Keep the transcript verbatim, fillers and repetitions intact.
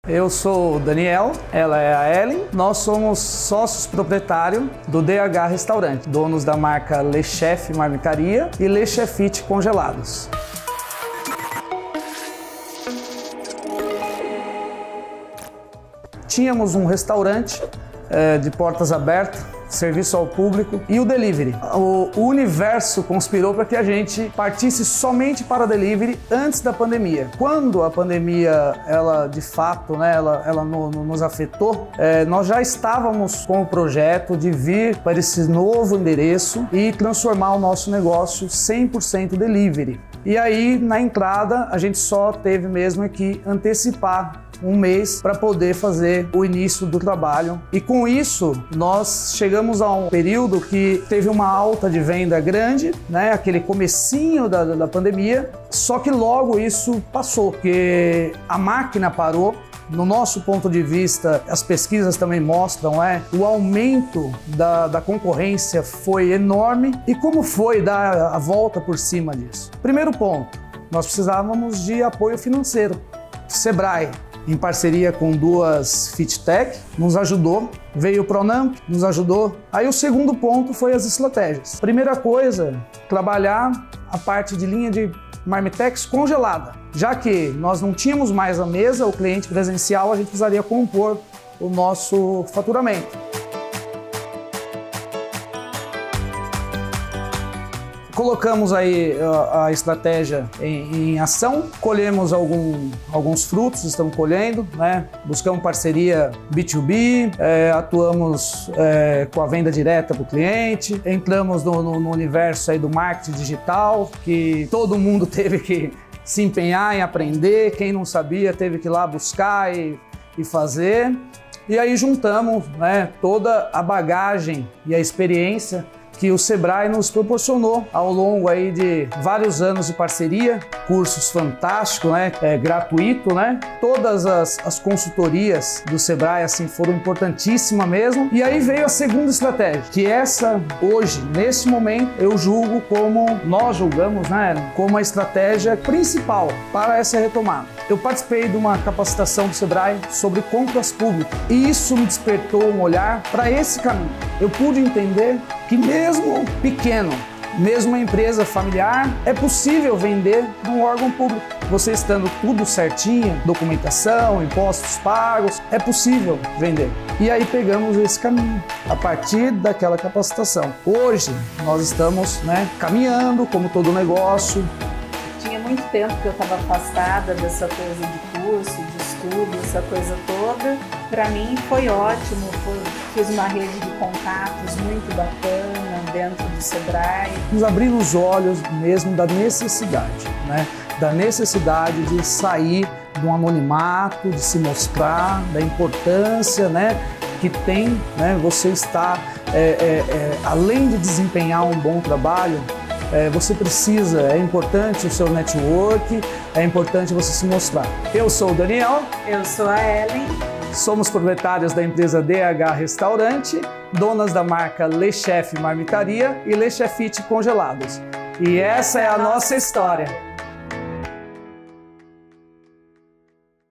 Eu sou o Daniel, ela é a Ellen. Nós somos sócios proprietários do D H Restaurante, donos da marca Le Chef Marmitaria e Le Chefite Congelados. Tínhamos um restaurante é, de portas abertas, serviço ao público e o delivery. O, o universo conspirou para que a gente partisse somente para delivery antes da pandemia. Quando a pandemia, ela de fato, né, ela, ela no, no, nos afetou, é, nós já estávamos com o projeto de vir para esse novo endereço e transformar o nosso negócio cem por cento delivery. E aí, na entrada, a gente só teve mesmo que antecipar um mês para poder fazer o início do trabalho. E com isso, nós chegamos a um período que teve uma alta de venda grande, né? Aquele comecinho da, da pandemia, só que logo isso passou, porque a máquina parou. No nosso ponto de vista, as pesquisas também mostram, é, o aumento da, da concorrência foi enorme. E como foi dar a volta por cima disso? Primeiro ponto, nós precisávamos de apoio financeiro. Sebrae, em parceria com duas FitTech, nos ajudou. Veio o Pronamp, nos ajudou. Aí o segundo ponto foi as estratégias. Primeira coisa, trabalhar a parte de linha de Marmitex congelada. Já que nós não tínhamos mais a mesa, o cliente presencial, a gente precisaria compor o nosso faturamento. Colocamos aí a, a estratégia em, em ação, colhemos algum, alguns frutos, estamos colhendo, né? Buscamos parceria B dois B, é, atuamos é, com a venda direta para o cliente, entramos no, no, no universo aí do marketing digital, que todo mundo teve que se empenhar em aprender, quem não sabia teve que ir lá buscar e, e fazer. E aí juntamos, né, toda a bagagem e a experiência que o Sebrae nos proporcionou ao longo aí de vários anos de parceria, cursos fantásticos, né, é, gratuito, né? Todas as, as consultorias do Sebrae assim foram importantíssimas mesmo. E aí veio a segunda estratégia, que essa hoje, nesse momento, eu julgo como, nós julgamos, né, como a estratégia principal para essa retomada. Eu participei de uma capacitação do Sebrae sobre compras públicas e isso me despertou um olhar para esse caminho. Eu pude entender que mesmo pequeno, mesmo uma empresa familiar, é possível vender num órgão público. Você estando tudo certinho, documentação, impostos pagos, é possível vender. E aí pegamos esse caminho, a partir daquela capacitação. Hoje, nós estamos, né, caminhando, como todo negócio. Tinha muito tempo que eu estava afastada dessa coisa de curso, de estudo, essa coisa toda. Para mim foi ótimo, foi, fiz uma rede de contatos muito bacana dentro do Sebrae. Nos abriram os olhos mesmo da necessidade, né? Da necessidade de sair de um anonimato, de se mostrar, da importância, né, que tem, né, você estar, é, é, é, além de desempenhar um bom trabalho, É, você precisa, é importante o seu network, é importante você se mostrar. Eu sou o Daniel. Eu sou a Ellen. Somos proprietários da empresa D H Restaurante, donas da marca Le Chef Marmitaria e Le Chefite Congelados. E essa é a nossa história.